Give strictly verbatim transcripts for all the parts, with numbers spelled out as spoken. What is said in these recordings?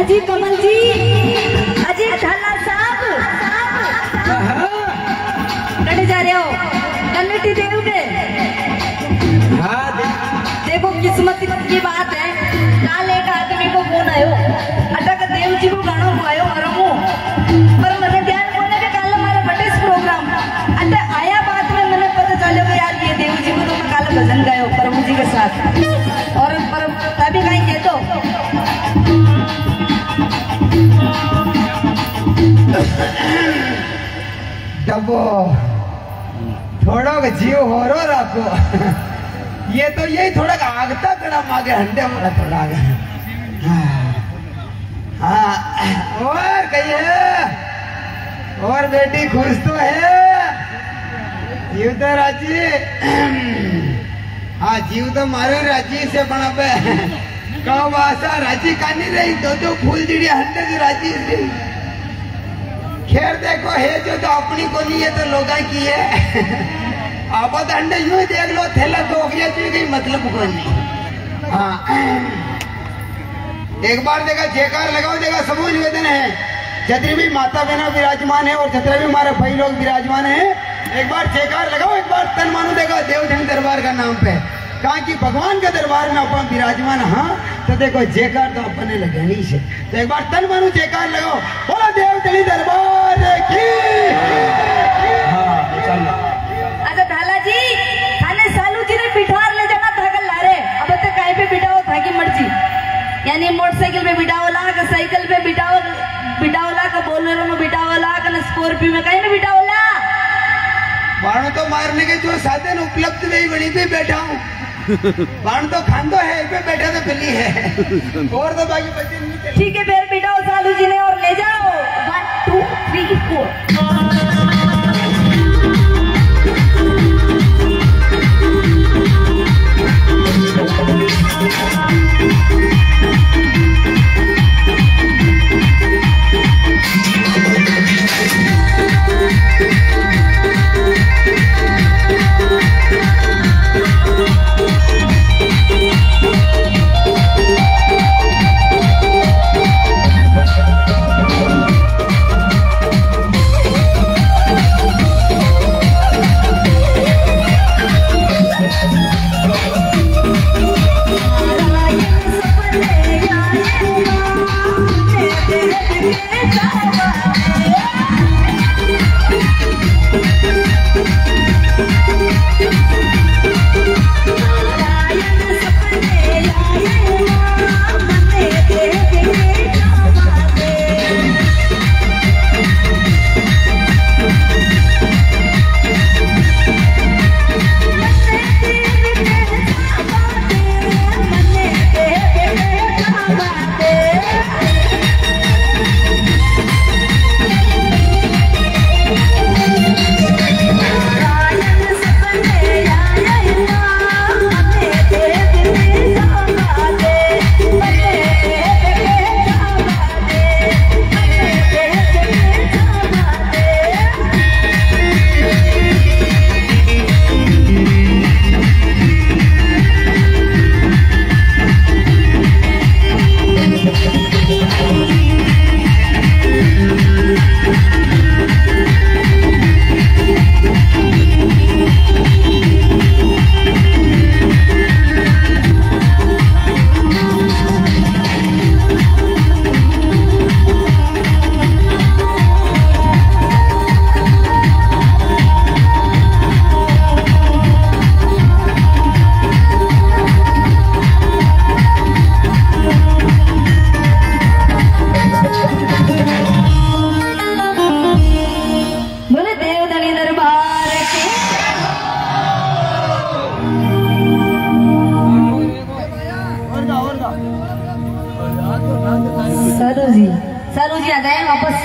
जी कमल जी, अजय ढाला साहब कटे जा रहे हो कन्नटी देव के। हाँ देखो किस्मत की बात है, काल एक आदमी को फोन आयो अटक देव जी को गाना गायो मरमो पर मैंने ध्यान बोले कि काल हमारे बटे प्रोग्राम अटे आया बात में मैंने पता चलो कि यार ये देव जी को तो मैं काल भजन गायो प्रभु जी के साथ और पर तभी कहीं कहते हो डबो थोड़ा जीव हो रो रखो ये तो यही थोड़ा आगता कड़ा मागे हंडे वाला थोड़ा आगे। हाँ और कहिए और बेटी खुश तो है जीव तो राजी। हाँ जीव तो मारो राजी से बना पे कहो आशा राजी का नहीं रही तो जो फूल जिड़ी हंडे की राजी रही। खैर देखो है जो तो अपनी को नहीं है तो लोगा की है। आप तो अंडे यूं ही देख लो थैला तो गया तो कहीं मतलब को नहीं। हाँ एक बार देखा जयकार लगाओ देखा समूह निवेदन है जितनी भी माता बहना विराजमान है और जितने भी हमारे भाई लोग विराजमान है एक बार जयकार लगाओ एक बार तन मानो देखो देवधन दरबार का नाम पे कहा कि भगवान के दरबार में अपन विराजमान। हाँ तो देखो जयकार तो अपने लगानी है तो एक बार तन मानो जयकार लगाओ बोला देवधनी दरबार की। हाँ चलो अच्छा ढाला जी थाने सालू जी ने बिठार ले जाना था ला रे अब तक कहीं पे बिठाओ था की मर्जी यानी मोटरसाइकिल पे बिठाओ ला का साइकिल पे बिठाओ बिठाओ ला का बोलेरो में बिठाओ ला का स्कॉर्पियो में कहीं में बिठाओ ला बाण तो मारने के जो साधन उपलब्ध नहीं वहीं पे बैठा हूँ। बाण तो खांदो है पे बैठा तो गली है और तो बाकी बच्चे नहीं। ठीक है फिर बिठाओ सालू जी ने और ले जाओ वन टू थ्री फोर। सालू जी सालू जी आ जाए वापस।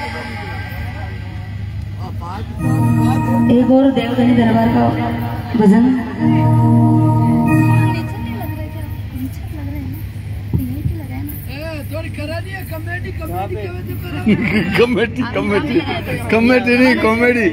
एक और देवधनी दरबार का भजन। कमेटी कमेटी कमेटी नहीं कॉमेडी।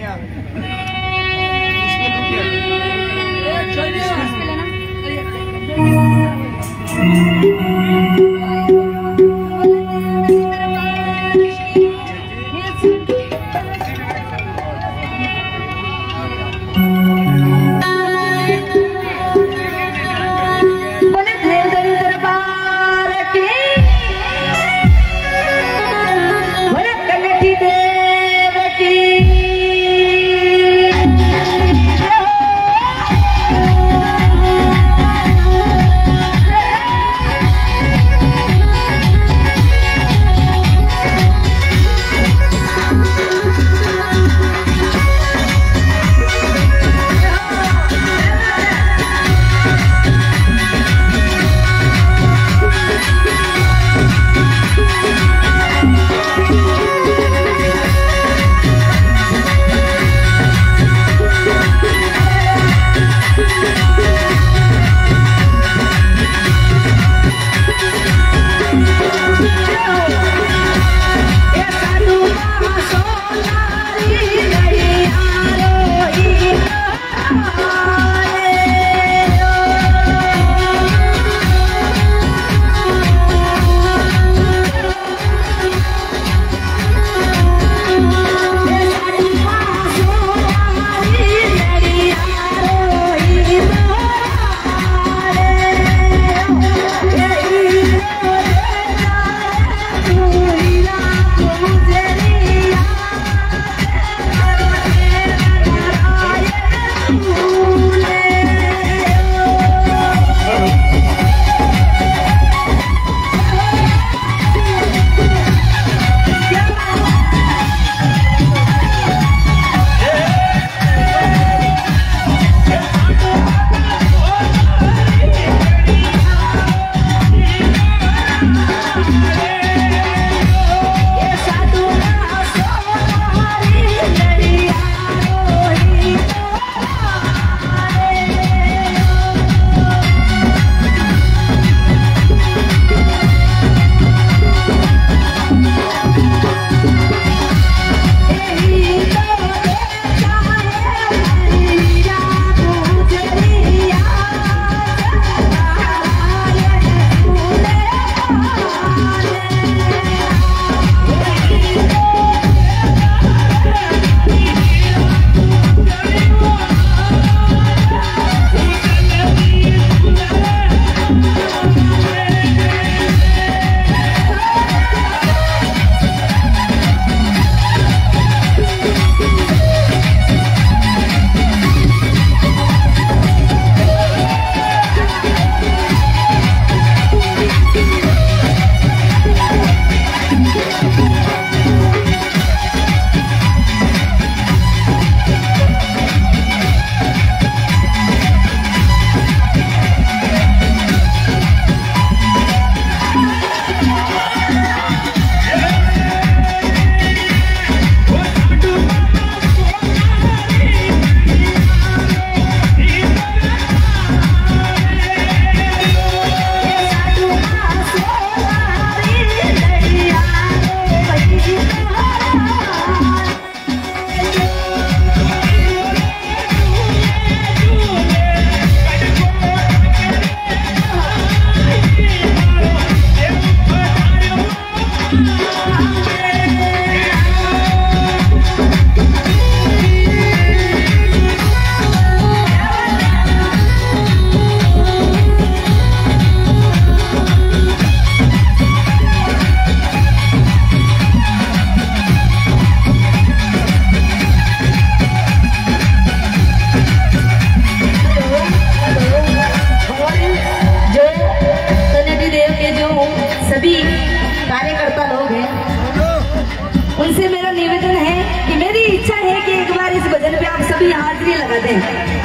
निवेदन है कि मेरी इच्छा है कि एक बार इस भजन पे आप सभी हाजिरी लगा दें।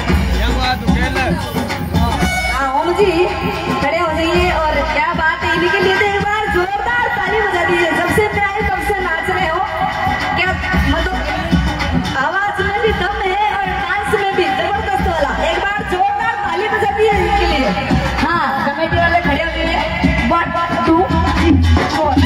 हाँ ओम जी खड़े हो जाइए और क्या बात है, इन्हीं के लिए तो एक बार जोरदार ताली बजा दीजिए। जब से मैं आए तब से नाच रहे हो, क्या मतलब आवाज में भी दम है और डांस में भी जबरदस्त वाला। एक बार जोरदार ताली बजा दीजिए इनके लिए। हाँ कमेटी वाले खड़े हो जाइए। One two four.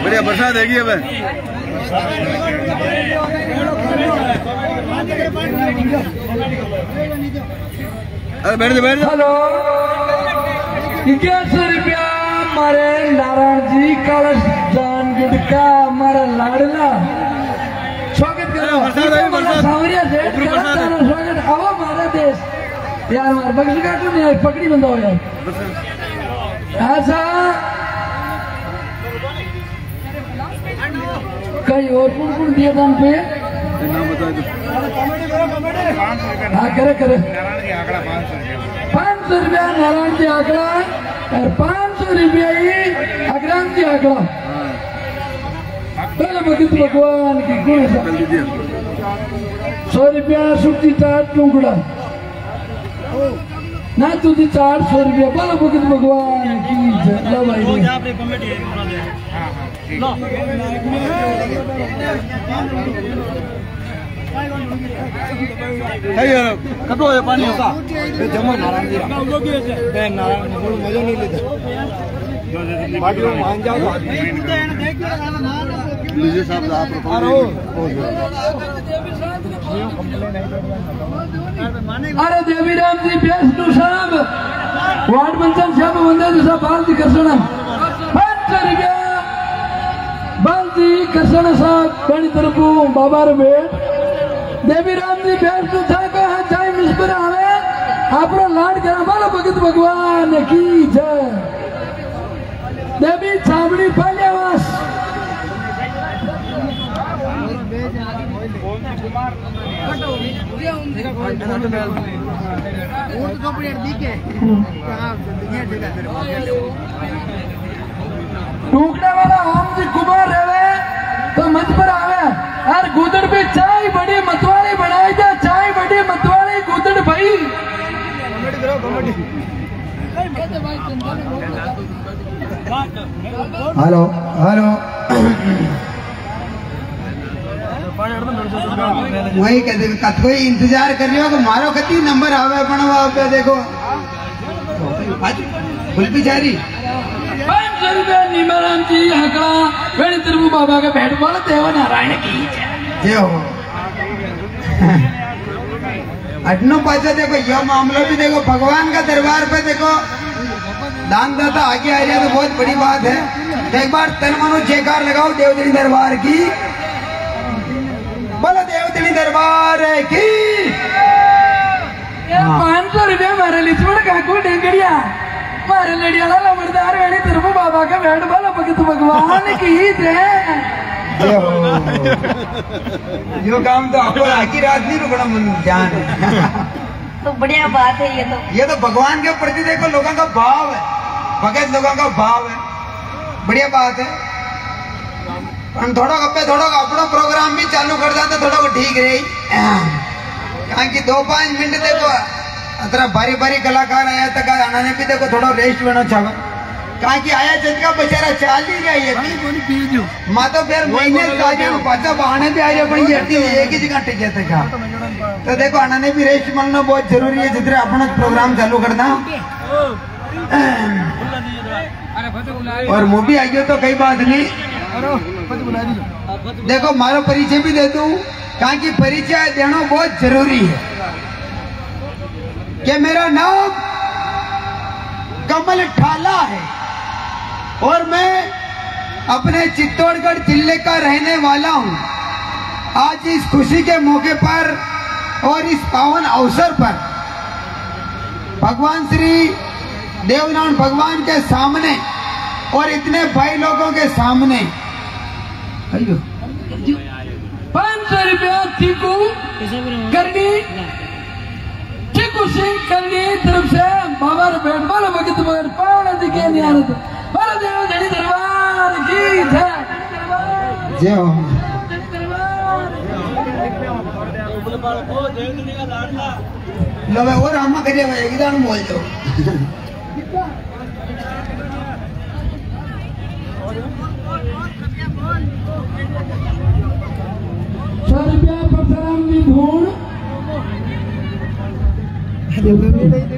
बढ़िया बरसात हैगी अब अरे बैठ जा बैठ जा हेलो इक्यासी रुपया मारे नारायण जी कलश जान गुटका मारा लाडला स्वागत करो सावरिया सेठ स्वागत आओ हमारा देश यार हमारे बक्स काटो नहीं पकड़ी बंदा हो यार ऐसा कई और कौन कौन दिया दान पे हाँ करे करे पाँच सौ रुपया नारायण जी आंकड़ा और पाँच सौ रुपया ही अग्राम जी आंकड़ा पहले भगत भगवान की गुण सौ रुपया सुखी चाट टुकड़ा ना तुझे चार सौ रुपया बोलो भगत भगवान की लो भाई कतो है पानी होगा जमा नारायण जी नारायण मजा नहीं लेते बाकी मान जाओ लीजिए साहब आप अरे देवी राम जी बेस्ट साहब वार्ड पंचायत साहब बंदे दूसरा बाल जी करसना पाँच सौ रुपया बाल जी करसना साहब बड़ी तरफ बाबा रे बेट देवी राम जी बेस्ट था को चाहे मुस्कुरा आवे आपरो लाड करा बोलो भगत भगवान की जय देवी छावड़ी पाल्यावास टूकने वाला ओम जी कुमार रहे तो मत पर आवे यार गुदड़ पे चाय बड़ी मतवाली बनाई जा चाय बड़ी मतवाली गुदड़ भाई हेलो हेलो वही कहते कत कोई इंतजार कर रही हो कि मारो कती नंबर आवे पण पे देखो फुलपिचारी पाँच सौ रुपया नीमाराम जी हकड़ा वेणी तिरबू बाबा का भेंट वाला देवा नारायण की जय हो अटनो पाचा देखो यह मामला भी देखो भगवान का दरबार पे देखो दानदाता आगे आ जाए तो बहुत बड़ी बात है तो एक बार तन मनो जयकार लगाओ देवदनी दरबार की बोलो देवदनी दरबार की पाँच सौ रुपया मारे लिचवड़ काकू डेंगड़िया मारे लड़िया लाला मर्दार वेणी तिरबू बाबा का भेंट वाला भगत भगवान की जय यो काम तो आपको आखिर रात नहीं रुकना मन ध्यान तो बढ़िया बात है ये तो ये तो भगवान के प्रति देखो लोगों का भाव है भगत लोगों का भाव है बढ़िया बात है हम थोड़ा कपे थोड़ा अपना प्रोग्राम भी चालू कर जाते थोड़ा को ठीक रही यहाँ की दो पांच मिनट देखो अतरा भारी भारी कलाकार आया तक आना ने भी देखो थोड़ा रेस्ट बना चाहे कहाँ की आया जज का बेचारा चाल ही रही है माँ तो फिर महीने पाचा बहाने भी आ रही अपनी जड़ती एक ही जगह टिके थे क्या तो देखो आना ने भी रेस्ट मिलना बहुत जरूरी है जितने अपना प्रोग्राम चालू करना और मूवी आई हो तो कई बात नहीं देखो मारो परिचय भी दे दूं कहाँ की परिचय देना बहुत जरूरी है कि मेरा नाम कमल ठाला है और मैं अपने चित्तौड़गढ़ जिले का रहने वाला हूं। आज इस खुशी के मौके पर और इस पावन अवसर पर भगवान श्री देवनारायण भगवान के सामने और इतने भाई लोगों के सामने पाँच सौ रुपया चीकू करनी चीकू सिंह करनी तरफ से बाबा रे बैठ वाला भगत मगर पावना दिखे नहीं आने तो वाला देव धनी दरबार की जय जय हो लो मैं और हम करिए भाई एकदम बोल दो सौ रुपया परशुराम की धूण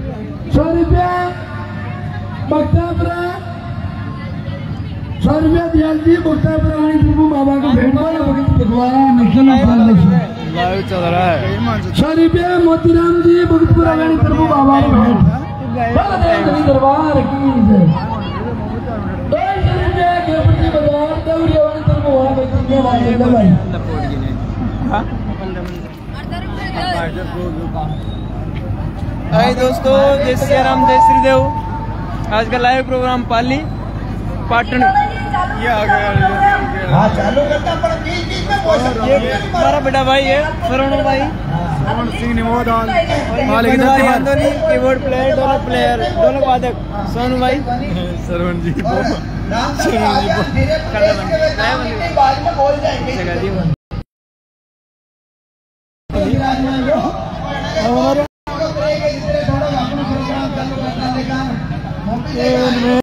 सौ रुपया बक्तापुरा सौ रुपया दयाल जी मुक्ता प्रवाणी प्रभु बाबा को भेंट वाला भगत भगवान निखिल लाइव चल रहा है सौ रुपया मोतीराम जी भगत प्रवाणी प्रभु बाबा को भेंट बाबा देव दरबार की जय दो सौ रुपया केपटी बाजार दौरिया वाली प्रभु वहां बैठ के भाई भाई हाय दोस्तों, जय श्री राम, जय श्री देव। आज का लाइव प्रोग्राम पाली पाटन ये आ गया हाँ चालू करता पर बीच बीच में बोल सकते ये हमारा बेटा भाई है सरवण भाई, श्रवण सिंह निमोदान मालिक भाई आंदोली कीबोर्ड प्लेयर, ढोलक प्लेयर, ढोलक वादक सोनू भाई, श्रवण जी राम जी बाद में बोल जाएंगे और